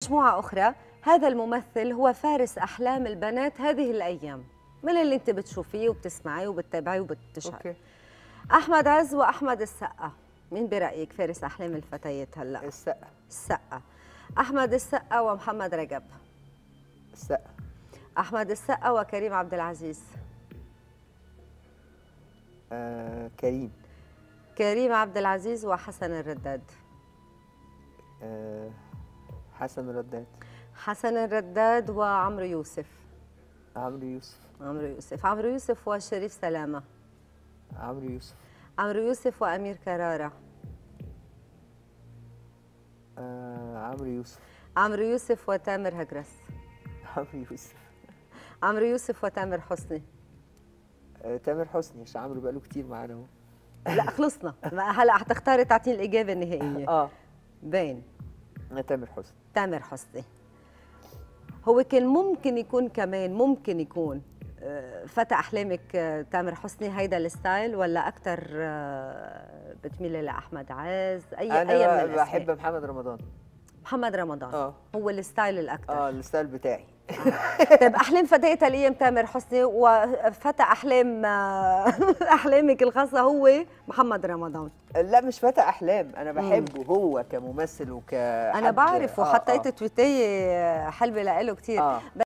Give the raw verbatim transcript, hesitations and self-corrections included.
مجموعة أخرى. هذا الممثل هو فارس أحلام البنات هذه الأيام، من اللي أنت بتشوفيه وبتسمعيه وبتتابعيه وبتشهد. أحمد عز وأحمد السقا، مين برأيك فارس أحلام الفتيات هلا؟ السقا. السقا. أحمد السقا ومحمد رجب. السقا. أحمد السقا وكريم عبد العزيز. آه كريم. كريم عبد العزيز وحسن الرداد. آه حسن الرداد. حسن الرداد وعمرو يوسف. عمرو يوسف. عمرو يوسف. عمرو يوسف وشريف سلامة. عمرو يوسف. عمرو يوسف وأمير كرارة. آه عمرو يوسف. عمرو يوسف وتامر هجرس. عمرو يوسف. عمرو يوسف وتامر حسني. آه تامر حسني، عشان عمرو بقاله كتير معانا اهو. لا خلصنا، هلا حتختاري تعطيني الإجابة النهائية. اه باين. تامر حسني. تامر حسني. هو كان ممكن يكون كمان ممكن يكون فتى أحلامك تامر حسني هيدا الستايل، ولا أكثر بتميلي لأحمد عز؟ أي أنا أي من بحب محمد رمضان. محمد رمضان اه هو الستايل الأكثر. اه الستايل بتاعي. طيب أحلام فتيات الأيام تامر حسني، وفتى أحلام أحلامك الخاصة هو محمد رمضان. لا مش فتى أحلام، أنا بحبه مم. هو كممثل وك أنا بعرف، وحطيت آه آه. تويتاية حلوة لإله كثير. آه.